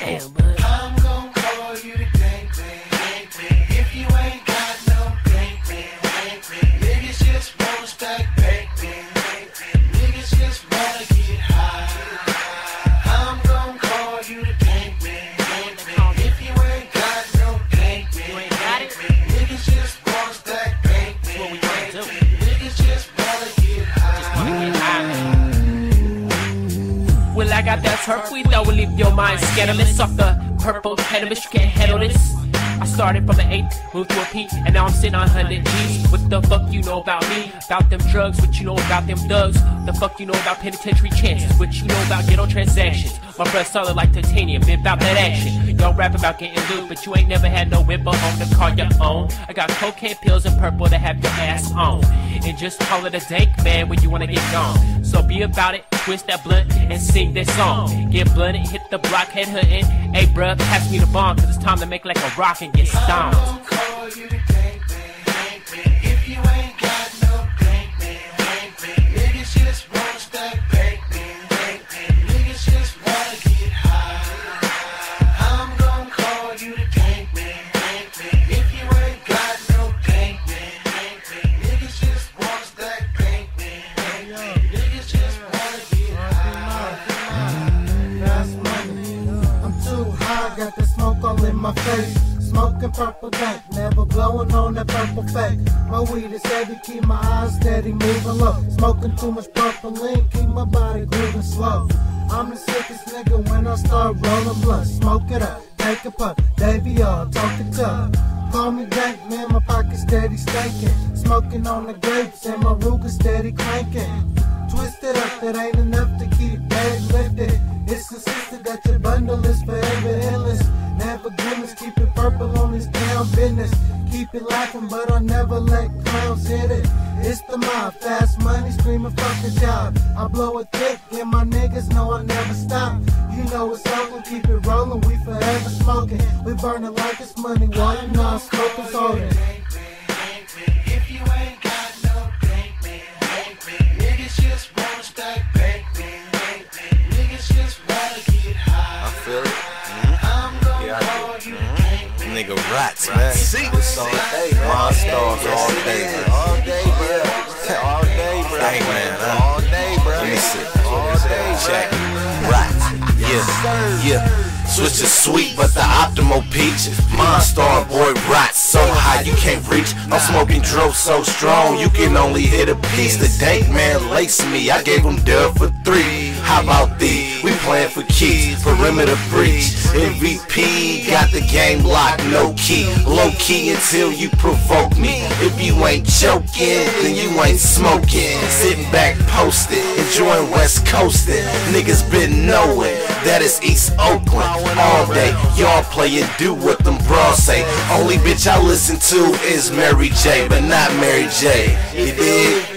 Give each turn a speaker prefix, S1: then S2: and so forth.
S1: Damn, man.
S2: I'm gon' call you the gangbang. If you ain't got no gangbang, niggas just wanna stack bacon. Niggas just wanna get high. I'm gon' call you the gangbang. If you ain't got no gangbang, niggas just wanna stack bacon. Niggas just wanna get high.
S1: Well, I got that turf weed that will leave your mind scandalous. Off the purple cannabis, you can't handle this. I started from an 8, moved to a P, and now I'm sitting on 100 G's. What the fuck you know about me? About them drugs, what you know about them thugs? The fuck you know about penitentiary chances? What you know about ghetto transactions? My breath solid like titanium, been about that action. Y'all rap about getting loot, but you ain't never had no whip or home to call your own. I got cocaine pills and purple to have your ass on. And just call it a dank, man, when you wanna get gone. So be about it, twist that blunt, and sing this song. Get blunted, hit the block, head hunting. Hey bruh, pass me the bomb, cause it's time to make like a rock and get stoned.
S2: I'm gon' call you the gangbang. If you ain't got no gangbang, niggas just wanna stack bacon. Niggas just wanna get high. I'm gon' call you the gangbang. If you ain't got no gangbang, niggas just wanna stack bacon. Niggas just wanna get high.
S3: That's money. I'm too high, got the smoke all in my face. Smoking purple dank, never blowing on that purple fake. My weed is heavy, keep my eyes steady, moving low. Smoking too much purple ink, keep my body grooving slow. I'm the sickest nigga when I start rolling blunt. Smoke it up, take a puff, baby, all talking tough. Call me dank, man, my pocket steady staking. Smoking on the grapes and my Ruger steady cranking. Twist it up, that ain't enough to keep bag lifted. It's consistent that your bundle is forever endless. Never grimace, keep it purple on this damn business. Keep it laughing, but I never let clowns hit it. It's the mob, fast money, screaming fuck the job. I blow it thick, and my niggas know I never stop. You know it's over, keep it rolling, we forever smoking. We burn it like it's money, while you know I'm smoking soda.
S2: If you ain't got no gangbang, niggas just wanna stack bacon. Niggas just wanna get high.
S4: I feel it.
S2: I'm gon' call you the gangbang.
S4: Nigga rats, man. See this all day, man. Monstars all day, man. All day, bro. All day, bro. Hey, man. All day, bro. Let me see. All day, check. Rats. Yeah. Switch to sweet, but the optimal peach. Monstar boy rots so high you can't reach. I'm smoking dro so strong you can only hit a piece. The dank man laced me, I gave him dub for 3. How about thee? We playing for keys, perimeter breach. MVP got the game locked, no key. Low key until you provoke me. If you ain't choking, then you ain't smoking. Sitting back posted, enjoying West Coastin'. Niggas been knowing that it's East Oakland all day. Y'all play and do what them bras say. Only bitch I listen to is Mary J, but not Mary J. You dig?